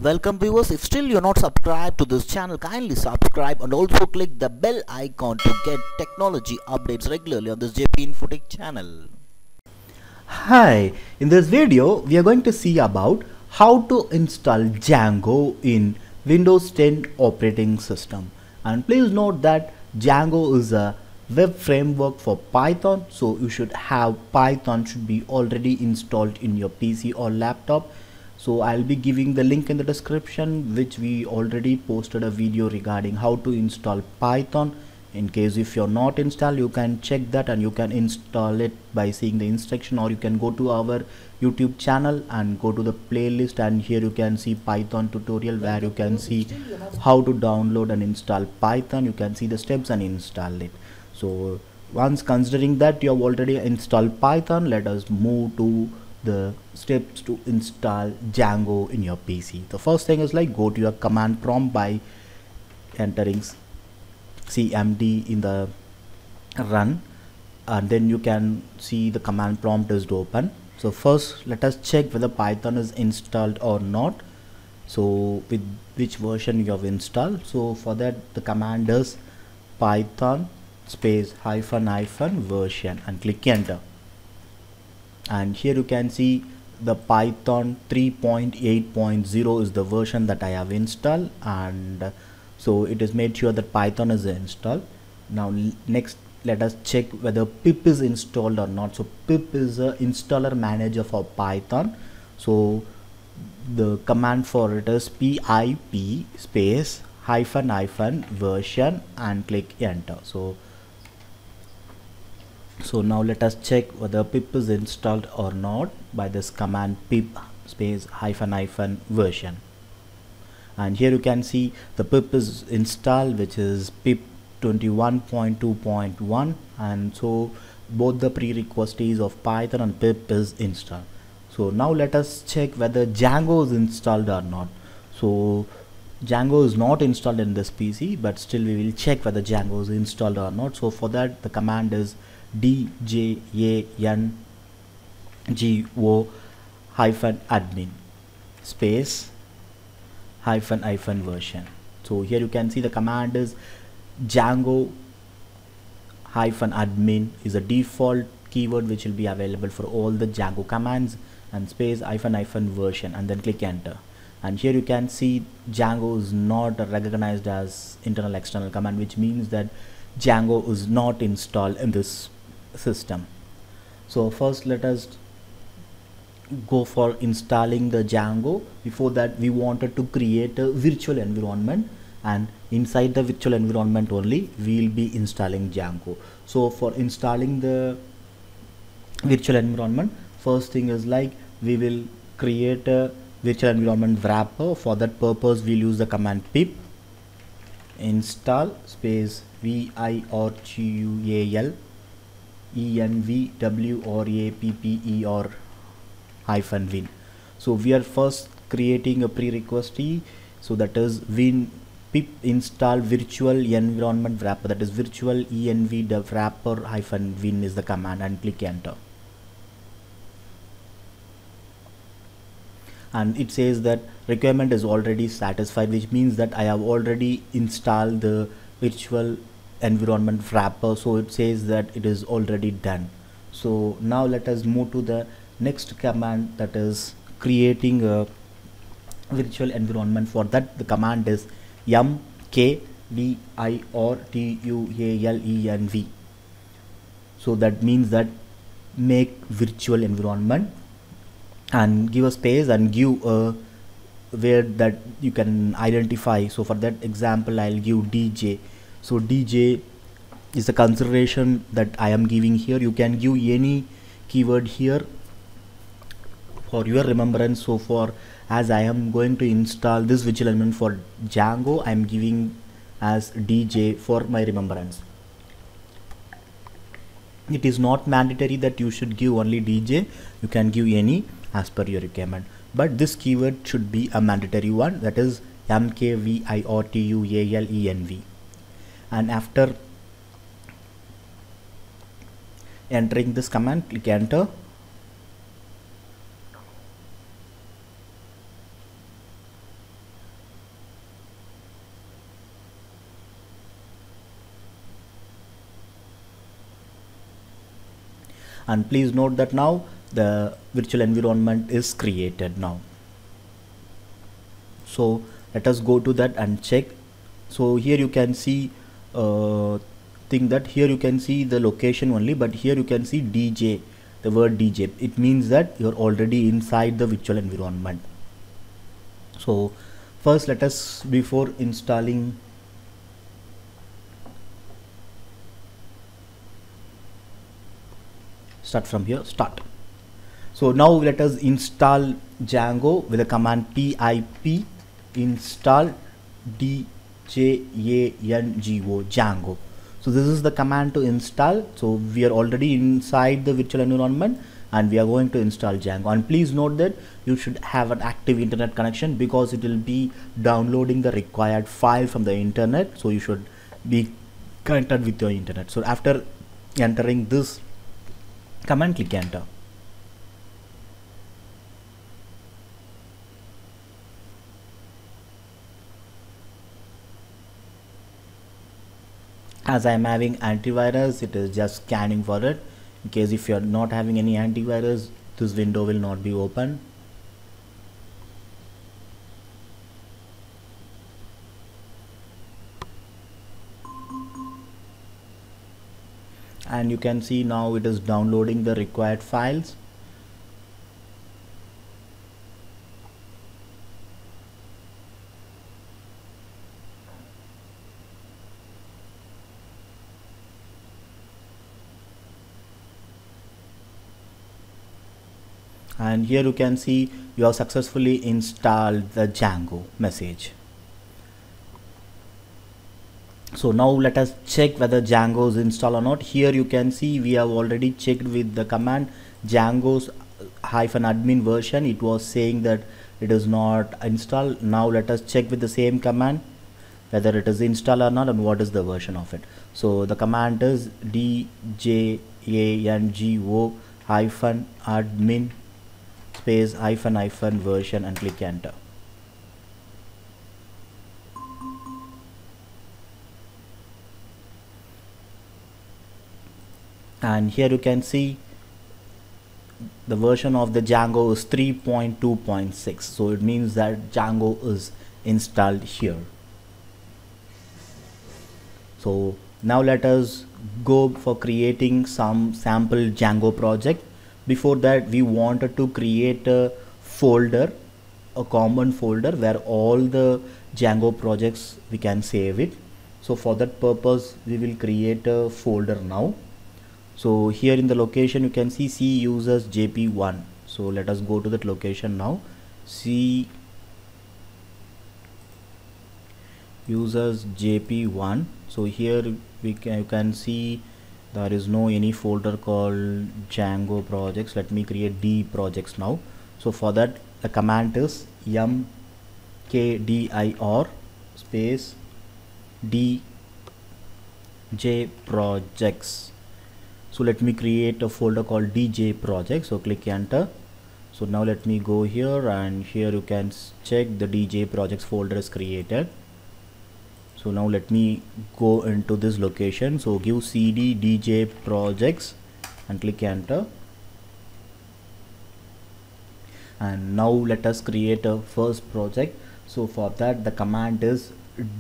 Welcome viewers, if still you're not subscribed to this channel, kindly subscribe and also click the bell icon to get technology updates regularly on this JP Infotech channel. Hi, in this video we are going to see about how to install Django in Windows 10 operating system. And please note that Django is a web framework for Python, so you should have Python should be already installed in your PC or laptop. So I'll be giving the link in the description, which we already posted a video regarding how to install Python. In case if you're not installed, you can check that and you can install it by seeing the instruction, or you can go to our YouTube channel and go to the playlist, and here you can see Python tutorial where you can see how to download and install Python. You can see the steps and install it. So once considering that you have already installed Python, let us move to the steps to install Django in your PC. The first thing is like go to your command prompt by entering cmd in the run, and then you can see the command prompt is open. So first let us check whether Python is installed or not, so with which version you have installed. So for that the command is python space hyphen hyphen version and click enter. And here you can see the Python 3.8.0 is the version that I have installed, and so it is made sure that Python is installed. Now next let us check whether pip is installed or not. So pip is a installer manager for Python, so the command for it is pip space hyphen hyphen version and click enter. So now let us check whether pip is installed or not by this command pip space hyphen hyphen version. And here you can see the pip is installed, which is pip 21.2.1, and so both the prerequisites of Python and pip is installed. So now let us check whether Django is installed or not. So Django is not installed in this PC, but still we will check whether Django is installed or not. So for that the command is django hyphen admin space hyphen hyphen version. So here you can see the command is Django hyphen admin is a default keyword which will be available for all the Django commands, and space hyphen hyphen version and then click enter. And here you can see Django is not recognized as internal external command, which means that Django is not installed in this system. So first let us go for installing the Django. Before that we wanted to create a virtual environment, and inside the virtual environment only we will be installing Django. So for installing the virtual environment, first thing is like we will create a virtual environment wrapper. For that purpose we'll use the command pip install space virtual envwrapper hyphen win. So we are first creating a prerequisite, so that is win pip install virtual environment wrapper, that is virtual env wrapper hyphen win is the command, and click enter. And it says that requirement is already satisfied, which means that I have already installed the virtual environment wrapper, so it says that it is already done. So now let us move to the next command, that is creating a virtual environment. For that the command is mkdirtualenv. so that means that make virtual environment, and give a space and give a where that you can identify. So for that example I'll give DJ. So DJ is the consideration that I am giving here. You can give any keyword here for your remembrance. So for as I am going to install this virtual environment for Django, I am giving as DJ for my remembrance. It is not mandatory that you should give only DJ, you can give any as per your requirement, but this keyword should be a mandatory one, that is mkvirtualenv. And after entering this command, click enter. And please note that now the virtual environment is created now. So let us go to that and check. So here you can see thing that here you can see the location only, but here you can see DJ, the word DJ. It means that you're already inside the virtual environment. So first let us, before installing, start from here, start. So now let us install Django with the command pip install django Django. So this is the command to install. So we are already inside the virtual environment and we are going to install Django. And please note that you should have an active internet connection, because it will be downloading the required file from the internet. So you should be connected with your internet. So after entering this command, click enter. As I am having antivirus, it is just scanning for it. In case if you are not having any antivirus, this window will not be open. And you can see now it is downloading the required files. And here you can see you have successfully installed the Django message. So now let us check whether Django is installed or not. Here you can see we have already checked with the command Django's -admin version. It was saying that it is not installed. Now let us check with the same command whether it is installed or not and what is the version of it. So the command is django -admin space -- version and click enter. And here you can see the version of the Django is 3.2.6. so it means that Django is installed here. So now let us go for creating some sample Django project. Before that, we wanted to create a folder, a common folder where all the Django projects we can save it. So for that purpose, we will create a folder now. So here in the location you can see C users JP1. So let us go to that location now. C users JP1. So here you can see there is no any folder called Django projects. Let me create D projects now. So for that the command is mkdir space dj projects. So let me create a folder called DJ project. So click enter. So now let me go here, and here you can check the DJ projects folder is created. So now let me go into this location. So give cd DJ projects and click enter. And now let us create a first project. So for that the command is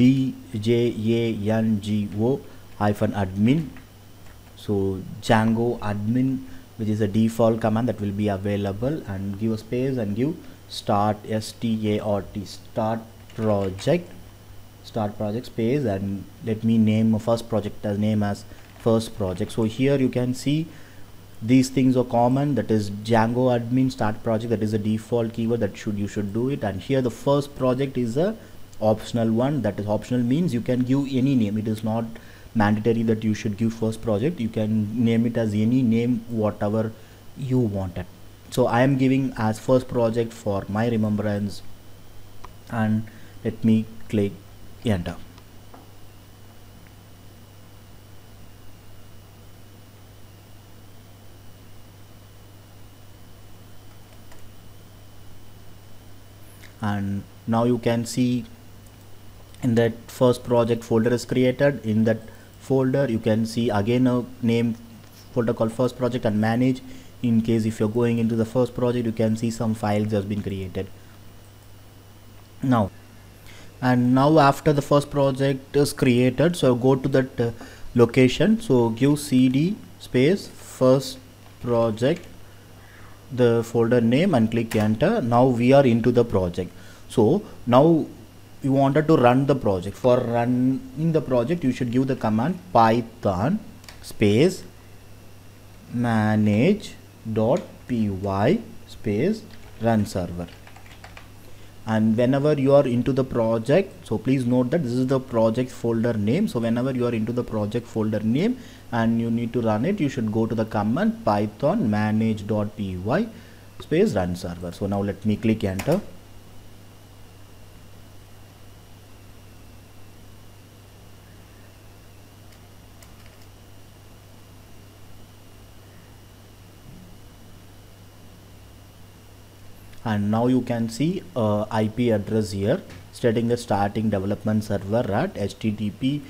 django-admin. So Django admin, which is a default command that will be available, and give a space and give start start project space, and let me name a first project as name as first project. So here you can see these things are common, that is Django admin start project, that is a default keyword that you should do it. And here the first project is a optional one. That is optional means you can give any name. It is not mandatory that you should give first project. You can name it as any name whatever you wanted. So I am giving as first project for my remembrance, and let me click enter. And now you can see in that first project folder is created. In that folder you can see again a name folder called first project and manage. In case if you're going into the first project, you can see some files has been created now. And now after the first project is created, so go to that location, so give cd space first project, the folder name, and click enter. Now we are into the project. So now you wanted to run the project. For running the project, you should give the command python space manage.py space run server. And whenever you are into the project, so please note that this is the project folder name. So whenever you are into the project folder name and you need to run it, you should go to the command python manage.py space run server. So now let me click enter. And now you can see IP address here stating the starting development server at http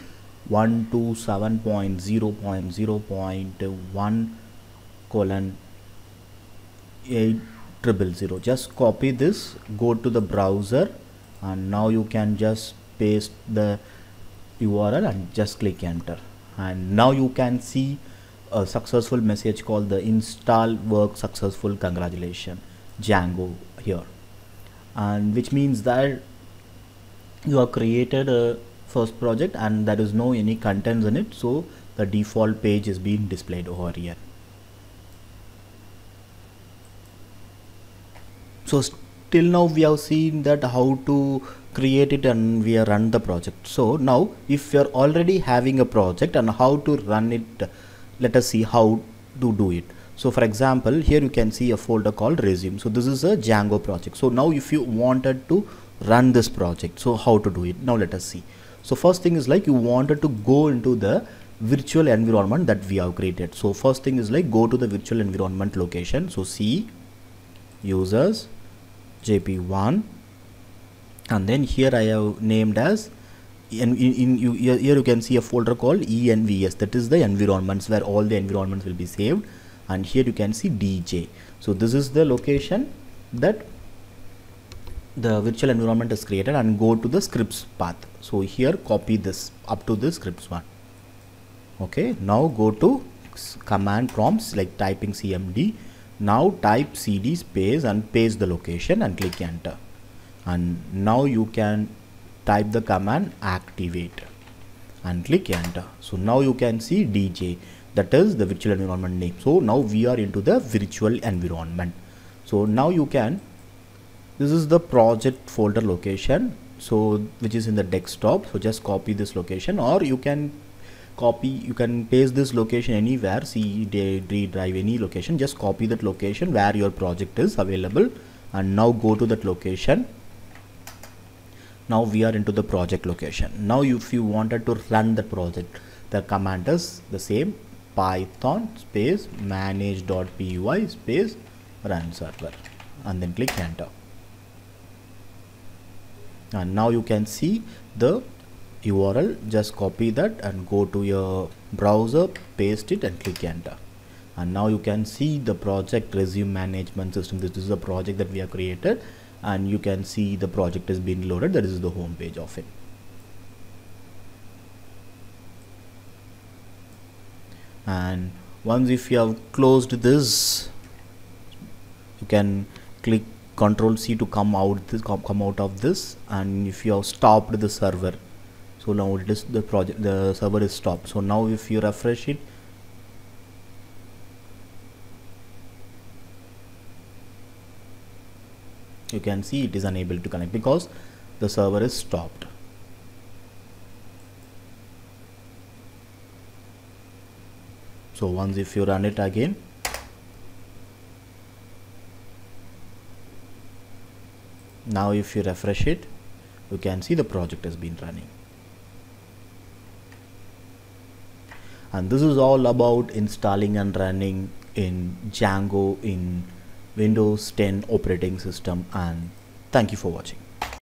127.0.0.1:8000. Just copy this, go to the browser, and now you can just paste the URL and just click enter. And now you can see a successful message called the install work successful, congratulations Django here, and which means that you have created a first project and there is no any contents in it, so the default page is being displayed over here. So till now we have seen that how to create it and we have run the project. So now if you are already having a project and how to run it, let us see how to do it. So for example, here you can see a folder called resume. So this is a Django project. So now if you wanted to run this project, so how to do it? Now let us see. So first thing is like you wanted to go into the virtual environment that we have created. So first thing is like go to the virtual environment location. So C users JP1, and then here I have named as here you can see a folder called ENVS, that is the environments where all the environments will be saved. And here you can see DJ. So this is the location that the virtual environment is created, and go to the scripts path. So here copy this up to the scripts one. Okay, now go to command prompts like typing CMD. Now type CD space and paste the location and click enter. And now you can type the command activate and click enter. So now you can see DJ, that is the virtual environment name. So now we are into the virtual environment. So now you can, this is the project folder location, so which is in the desktop. So just copy this location, or you can paste this location anywhere, C, D drive, any location. Just copy that location where your project is available, and now go to that location. Now we are into the project location. Now if you wanted to run the project, the command is the same, python space manage.py space run server, and then click enter. And now you can see the URL. Just copy that and go to your browser, paste it and click enter. And now you can see the project resume management system. This is the project that we have created, and you can see the project is being loaded. That is the home page of it. And once if you have closed this, you can click Ctrl C to come out of this. And if you have stopped the server, so now it is the server is stopped. So now if you refresh it, you can see it is unable to connect because the server is stopped. So once if you run it again, now if you refresh it, you can see the project has been running. And this is all about installing and running in Django in Windows 10 operating system. And thank you for watching.